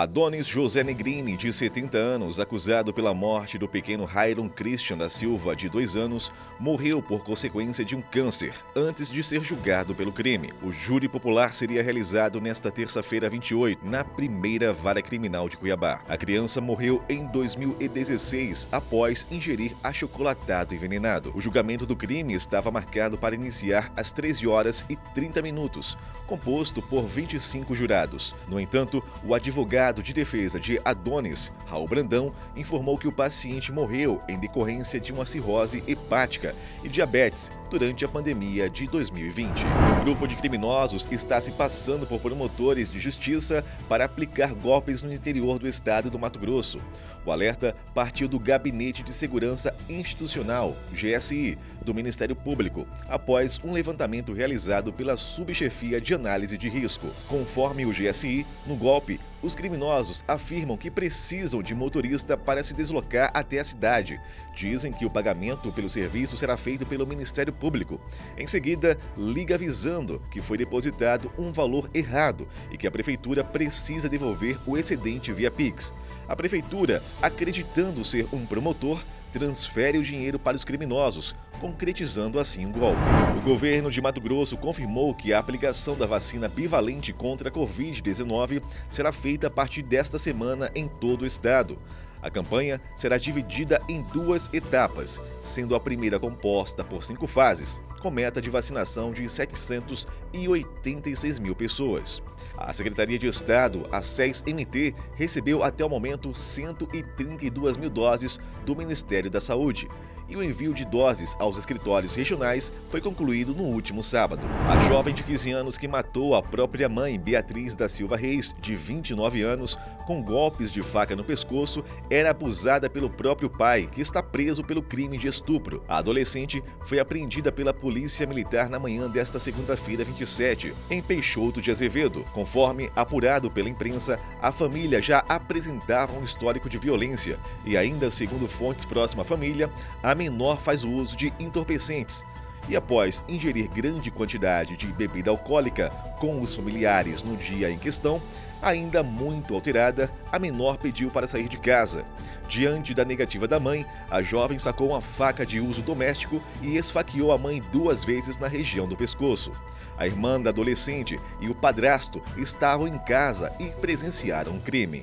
Adonis José Negrini, de 70 anos, acusado pela morte do pequeno Rayron Christian da Silva, de 2 anos, morreu por consequência de um câncer, antes de ser julgado pelo crime. O júri popular seria realizado nesta terça-feira 28, na primeira vara criminal de Cuiabá. A criança morreu em 2016, após ingerir achocolatado envenenado. O julgamento do crime estava marcado para iniciar às 13h30, composto por 25 jurados. No entanto, o advogado de defesa de Adonis, Raul Brandão, informou que o paciente morreu em decorrência de uma cirrose hepática e diabetes durante a pandemia de 2020. O grupo de criminosos está se passando por promotores de justiça para aplicar golpes no interior do estado do Mato Grosso. O alerta partiu do Gabinete de Segurança Institucional, GSI, do Ministério Público, após um levantamento realizado pela Subchefia de Análise de Risco. Conforme o GSI, no golpe, os criminosos afirmam que precisam de motorista para se deslocar até a cidade. Dizem que o pagamento pelo serviço será feito pelo Ministério Público. Em seguida, liga avisando que foi depositado um valor errado e que a Prefeitura precisa devolver o excedente via Pix. A Prefeitura, acreditando ser um promotor, transfere o dinheiro para os criminosos, concretizando assim um golpe. O governo de Mato Grosso confirmou que a aplicação da vacina bivalente contra a Covid-19 será feita a partir desta semana em todo o estado. A campanha será dividida em 2 etapas, sendo a primeira composta por 5 fases, com meta de vacinação de 786 mil pessoas. A Secretaria de Estado, a SES-MT, recebeu até o momento 132 mil doses do Ministério da Saúde. E o envio de doses aos escritórios regionais foi concluído no último sábado. A jovem de 15 anos que matou a própria mãe, Beatriz da Silva Reis, de 29 anos, com golpes de faca no pescoço, era abusada pelo próprio pai, que está preso pelo crime de estupro. A adolescente foi apreendida pela Polícia Militar na manhã desta segunda-feira 27, em Peixoto de Azevedo. Conforme apurado pela imprensa, a família já apresentava um histórico de violência e ainda, segundo fontes próximas à família, a menor faz o uso de entorpecentes e, após ingerir grande quantidade de bebida alcoólica com os familiares no dia em questão, ainda muito alterada, a menor pediu para sair de casa. Diante da negativa da mãe, a jovem sacou uma faca de uso doméstico e esfaqueou a mãe 2 vezes na região do pescoço. A irmã da adolescente e o padrasto estavam em casa e presenciaram o crime.